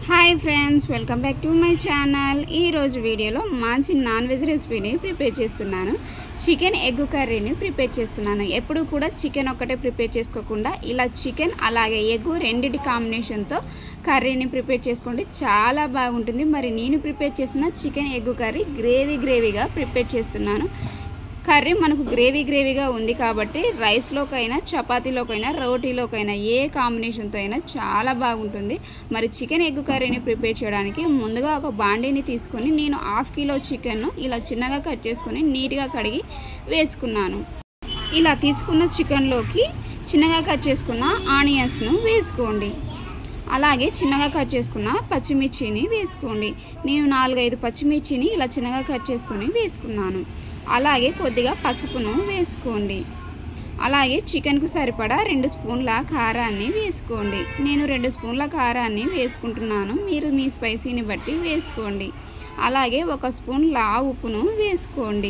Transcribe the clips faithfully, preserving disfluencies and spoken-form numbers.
Hi friends, welcome back to my channel. ఈరోజు వీడియోలో మంచి నాన్ వెజ్ రెసిపీని ప్రిపేర్ చేస్తున్నాను. చికెన్ ఎగ్ కర్రీని ప్రిపేర్ చేస్తున్నాను. ఎప్పుడు కూడా చికెన్ ఒక్కటే ప్రిపేర్ చేసుకోకుండా ఇలా చికెన్ అలాగే ఎగ్ రెండింటి కాంబినేషన్తో కర్రీని ప్రిపేర్ చేసుకోండి, చాలా బాగుంటుంది. మరి నేను ప్రిపేర్ చేసిన చికెన్ ఎగ్ కర్రీ గ్రేవీ గ్రేవీగా ప్రిపేర్ చేస్తున్నాను. కర్రీ మనకు గ్రేవీ గ్రేవీగా ఉంది కాబట్టి రైస్లోకైనా చపాతీలోకైనా రోటీలోకైనా ఏ కాంబినేషన్తో అయినా చాలా బాగుంటుంది. మరి చికెన్ ఎగ్ కర్రీని ప్రిపేర్ చేయడానికి ముందుగా ఒక బాండీని తీసుకొని నేను హాఫ్ కిలో చికెన్ను ఇలా చిన్నగా కట్ చేసుకొని నీట్గా కడిగి వేసుకున్నాను. ఇలా తీసుకున్న చికెన్లోకి చిన్నగా కట్ చేసుకున్న ఆనియన్స్ను వేసుకోండి. అలాగే చిన్నగా కట్ చేసుకున్న పచ్చిమిర్చిని వేసుకోండి. నేను నాలుగైదు పచ్చిమిర్చిని ఇలా చిన్నగా కట్ చేసుకొని వేసుకున్నాను. అలాగే కొద్దిగా పసుపును వేసుకోండి. అలాగే చికెన్కు సరిపడా రెండు స్పూన్ల కారాన్ని వేసుకోండి. నేను రెండు స్పూన్ల కారాన్ని వేసుకుంటున్నాను, మీరు మీ స్పైసీని బట్టి వేసుకోండి. అలాగే ఒక స్పూన్ లా ఉప్పును వేసుకోండి.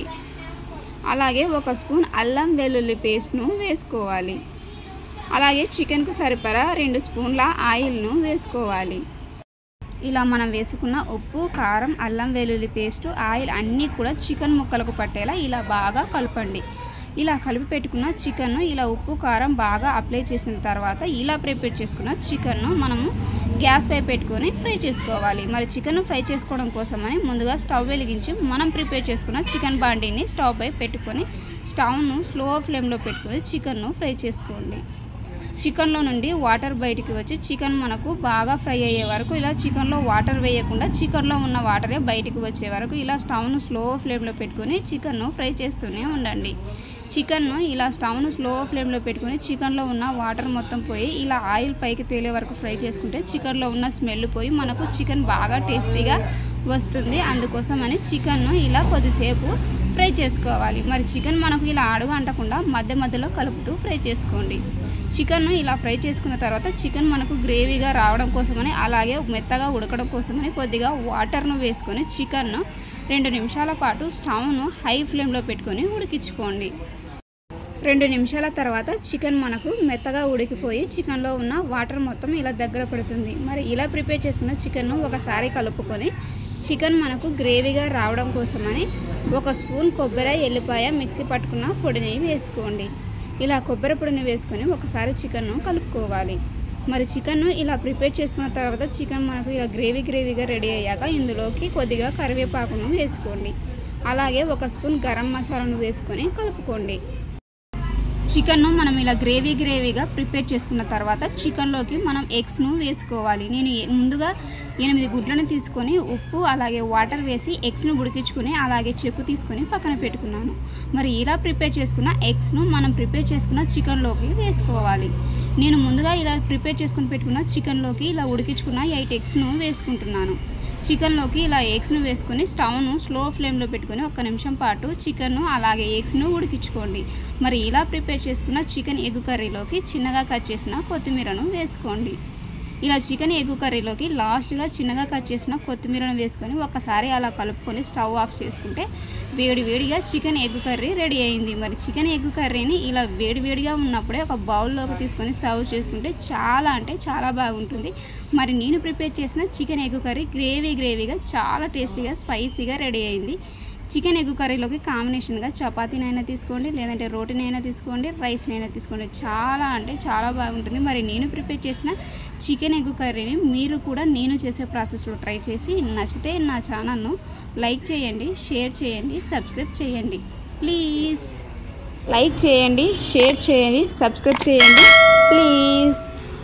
అలాగే ఒక స్పూన్ అల్లం వెల్లుల్లి పేస్ట్ను వేసుకోవాలి. అలాగే చికెన్కు సరిపడా రెండు స్పూన్ల ఆయిల్ను వేసుకోవాలి. ఇలా మనం వేసుకున్న ఉప్పు, కారం, అల్లం వెల్లుల్లి పేస్టు, ఆయిల్ అన్నీ కూడా చికెన్ ముక్కలకు పట్టేలా ఇలా బాగా కలపండి. ఇలా కలిపి పెట్టుకున్న చికెన్ను ఇలా ఉప్పు కారం బాగా అప్లై చేసిన తర్వాత ఇలా ప్రిపేర్ చేసుకున్న చికెన్ను మనము గ్యాస్ పై పెట్టుకొని ఫ్రై చేసుకోవాలి. మరి చికెన్ ఫ్రై చేసుకోవడం కోసమని ముందుగా స్టవ్ వెలిగించి మనం ప్రిపేర్ చేసుకున్న చికెన్ బాండీని స్టవ్ పై పెట్టుకొని స్టవ్ను స్లో ఫ్లేమ్లో పెట్టుకొని చికెన్ను ఫ్రై చేసుకోండి. చికెన్లో నుండి వాటర్ బయటికి వచ్చి చికెన్ మనకు బాగా ఫ్రై అయ్యే వరకు ఇలా చికెన్లో వాటర్ వేయకుండా చికెన్లో ఉన్న వాటరే బయటికి వచ్చే వరకు ఇలా స్టవ్ను స్లో ఫ్లేమ్లో పెట్టుకొని చికెన్ను ఫ్రై చేస్తూనే ఉండండి. చికెన్ను ఇలా స్టవ్ను స్లో ఫ్లేమ్లో పెట్టుకొని చికెన్లో ఉన్న వాటర్ మొత్తం పోయి ఇలా ఆయిల్ పైకి తేలే వరకు ఫ్రై చేసుకుంటే చికెన్లో ఉన్న స్మెల్ పోయి మనకు చికెన్ బాగా టేస్టీగా వస్తుంది. అందుకోసమని చికెన్ను ఇలా కొద్దిసేపు ఫ్రై చేసుకోవాలి. మరి చికెన్ మనకు ఇలా అడుగు అంటకుండా మధ్య మధ్యలో కలుపుతూ ఫ్రై చేసుకోండి. చికెన్ను ఇలా ఫ్రై చేసుకున్న తర్వాత చికెన్ మనకు గ్రేవీగా రావడం కోసమని అలాగే మెత్తగా ఉడకడం కోసమని కొద్దిగా వాటర్ను వేసుకొని చికెన్ను రెండు నిమిషాల పాటు స్టవ్ను హై ఫ్లేమ్లో పెట్టుకొని ఉడికించుకోండి. రెండు నిమిషాల తర్వాత చికెన్ మనకు మెత్తగా ఉడికిపోయి చికెన్లో ఉన్న వాటర్ మొత్తం ఇలా దగ్గర పడుతుంది. మరి ఇలా ప్రిపేర్ చేసుకున్న చికెన్ను ఒకసారి కలుపుకొని చికెన్ మనకు గ్రేవీగా రావడం కోసమని ఒక స్పూన్ కొబ్బరి ఎల్లిపాయ మిక్సీ పట్టుకున్న పొడిని వేసుకోండి. ఇలా కొబ్బరి పొడిని వేసుకొని ఒకసారి చికెన్ను కలుపుకోవాలి. మరి చికెన్ను ఇలా ప్రిపేర్ చేసుకున్న తర్వాత చికెన్ మనకు ఇలా గ్రేవీ గ్రేవీగా రెడీ అయ్యాక ఇందులోకి కొద్దిగా కరివేపాకును వేసుకోండి. అలాగే ఒక స్పూన్ గరం మసాలాను వేసుకొని కలుపుకోండి. చికెన్ను మనం ఇలా గ్రేవీ గ్రేవీగా ప్రిపేర్ చేసుకున్న తర్వాత చికెన్లోకి మనం ఎగ్స్ను వేసుకోవాలి. నేను ముందుగా ఎనిమిది గుడ్లను తీసుకొని ఉప్పు అలాగే వాటర్ వేసి ఎగ్స్ను ఉడికించుకొని అలాగే చెక్కు తీసుకొని పక్కన పెట్టుకున్నాను. మరి ఇలా ప్రిపేర్ చేసుకున్న ఎగ్స్ను మనం ప్రిపేర్ చేసుకున్న చికెన్లోకి వేసుకోవాలి. నేను ముందుగా ఇలా ప్రిపేర్ చేసుకుని పెట్టుకున్న చికెన్లోకి ఇలా ఉడికించుకున్న ఎయిట్ ఎగ్స్ను వేసుకుంటున్నాను. చికెన్లోకి ఇలా ఎగ్స్ను వేసుకొని స్టవ్ను స్లో ఫ్లేమ్లో పెట్టుకొని ఒక్క నిమిషం పాటు చికెన్ను అలాగే ఎగ్స్ను ఉడికించుకోండి. మరి ఇలా ప్రిపేర్ చేసుకున్న చికెన్ ఎగ్ కర్రీలోకి చిన్నగా కట్ చేసిన కొత్తిమీరను వేసుకోండి. ఇలా చికెన్ ఎగ్ కర్రీలోకి లాస్ట్గా చిన్నగా కట్ చేసిన కొత్తిమీరను వేసుకొని ఒకసారి అలా కలుపుకొని స్టవ్ ఆఫ్ చేసుకుంటే వేడి వేడిగా చికెన్ ఎగ్ కర్రీ రెడీ అయింది. మరి చికెన్ ఎగ్ కర్రీని ఇలా వేడి వేడిగా ఉన్నప్పుడే ఒక బౌల్లోకి తీసుకొని సర్వ్ చేసుకుంటే చాలా అంటే చాలా బాగుంటుంది. మరి నేను ప్రిపేర్ చేసిన చికెన్ ఎగ్ కర్రీ గ్రేవీ గ్రేవీగా చాలా టేస్టీగా స్పైసీగా రెడీ అయింది. చికెన్ ఎగ్ కర్రీలోకి కాంబినేషన్గా చపాతీనైనా తీసుకోండి, లేదంటే రోటీనైనా తీసుకోండి, రైస్నైనా తీసుకోండి, చాలా అంటే చాలా బాగుంటుంది. మరి నేను ప్రిపేర్ చేసిన చికెన్ ఎగ్ కర్రీని మీరు కూడా నేను చేసే ప్రాసెస్లో ట్రై చేసి నచ్చితే నా ఛానల్ను లైక్ చేయండి, షేర్ చేయండి, సబ్స్క్రైబ్ చేయండి. ప్లీజ్ లైక్ చేయండి, షేర్ చేయండి, సబ్స్క్రైబ్ చేయండి ప్లీజ్.